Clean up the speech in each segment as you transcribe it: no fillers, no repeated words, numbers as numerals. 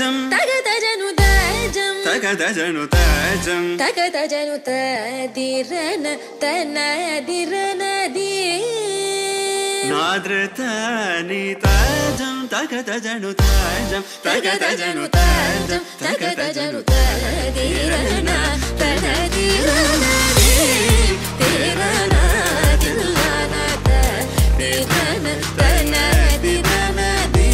తాజం తగదజను తాజం తగదజను తాజం తగదజను తదిరన తనదిరనది నాద్రతని తాజం తగదజను తాజం తగదజను తాజం తగదజను తదిరన తనదిరనది తిరన తిల్లన తదిరన తనదిరనది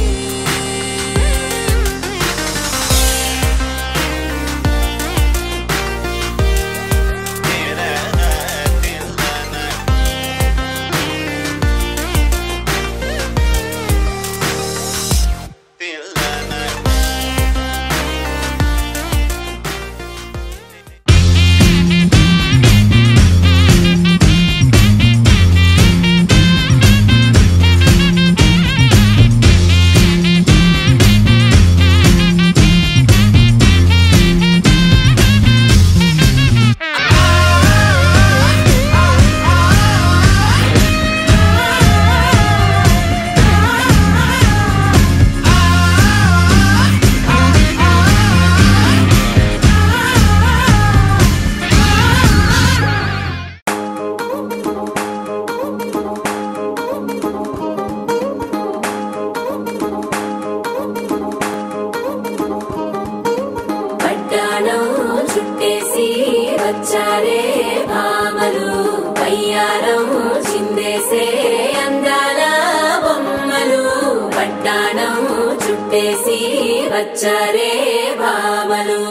చుట్టేసి వచ్చారే భామలు పయ్యారం చిందేసే అందాల బొమ్మలు పట్టాణం చుట్టేసి వచ్చారే భామలు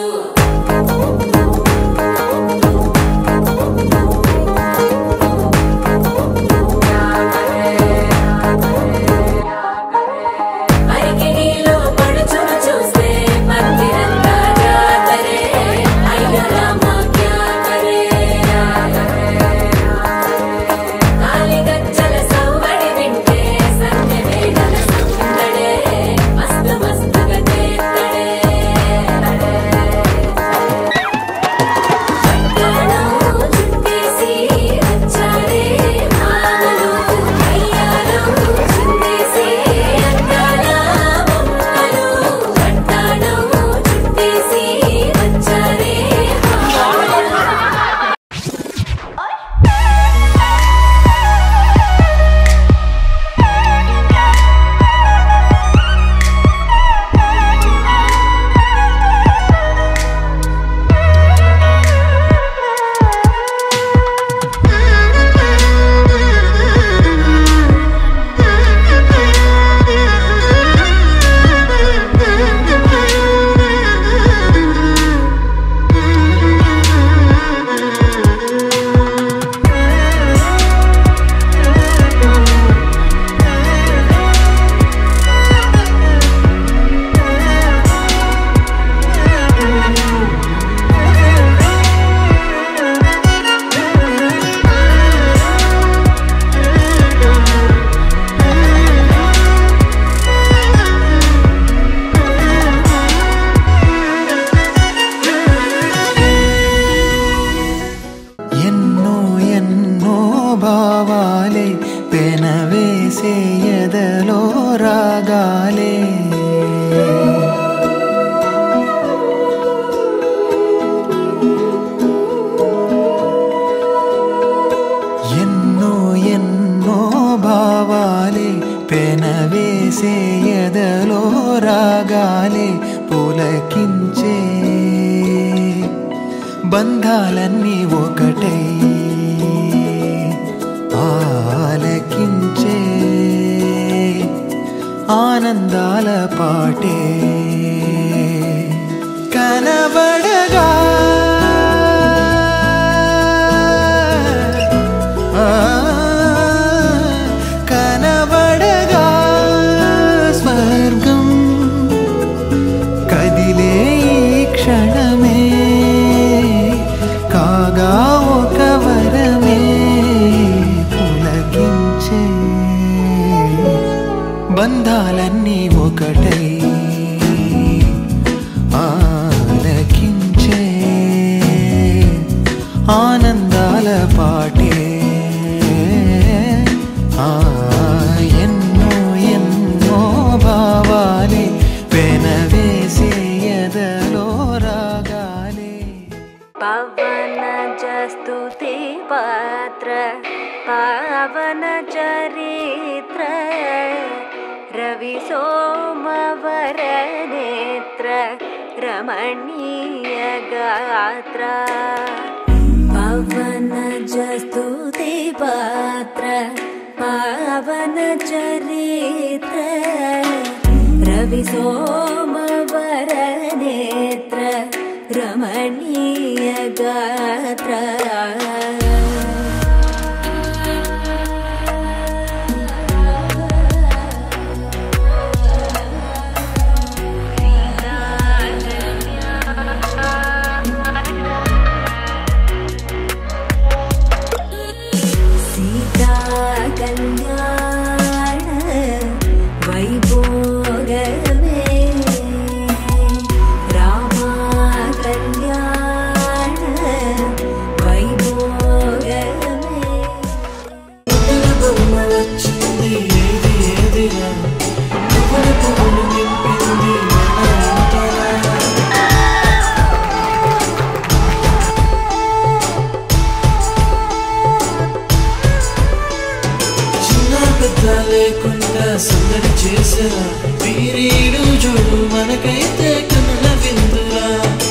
పెనవేసే ఎదలో రాగాలే ఎన్నో ఎన్నో భావాలే పెనవేసే ఎదలో రాగాలే పులకించే బంధాలన్నీ ఒకటై ఆలకించే ఆనందాల పాటే కనబడగా కనబడగా స్వర్గం కదిలే ఈ క్షణమే కాగా ఒక వరమే పులకించే బంధాలన్నీ ఒకటై ఆలకించే ఆనందాల పాటే ఎన్నో ఎన్నో భావాలే పెనవేసి रवि सोमवर नेत्र रमणीय गात्र पवन स्तुति पात्र पावन चरित्र रवि सोमवर नेत्र रमणीय गात्र कल्याण वैभोगमे रामा कल्याण वैभोगमे లేకుండా సందడి చేసరా వీరీడు చూడు మనకైతే కనుల విందురా